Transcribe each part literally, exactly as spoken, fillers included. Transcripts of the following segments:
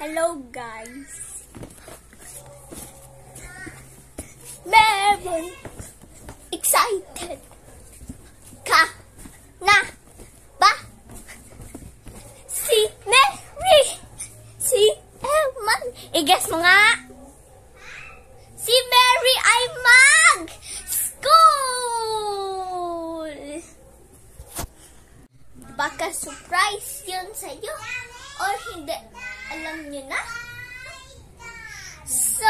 Hello guys. Meron excited ka na ba si Mary? Si Emman? I-guess mo nga. Si Mary ay mag-school. Baka surprise yun sa'yo or hindi. Alam nyo na? So,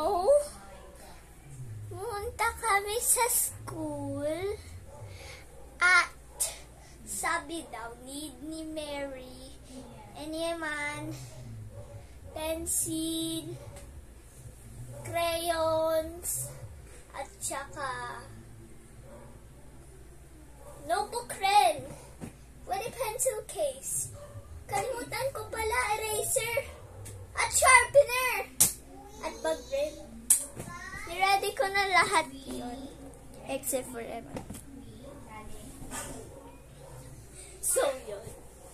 punta kami sa school at sabi daw need ni Mary and Emman pencil, crayons, at saka notebook rin. Pwede pencil case. Kalimutan ko pala, eraser at sharpener at bag rin. Niready ko na lahat yun except for Emman. So yun,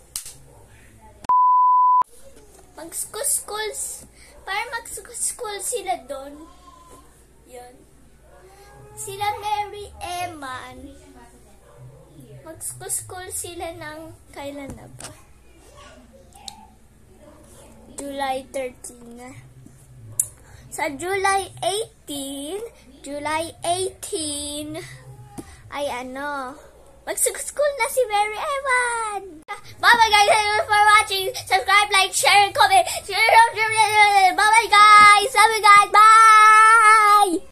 mag-school para mag-school sila doon. Yun, sila Mary, Emman, mag-school sila ng kailan na ba? July thirteenth na. Sa July eighteenth, July eighteenth ay ano, mag-school na si Mary Emman. Bye-bye guys, thank you for watching. Subscribe, like, share, and comment. Bye-bye guys. Bye-bye guys. Bye.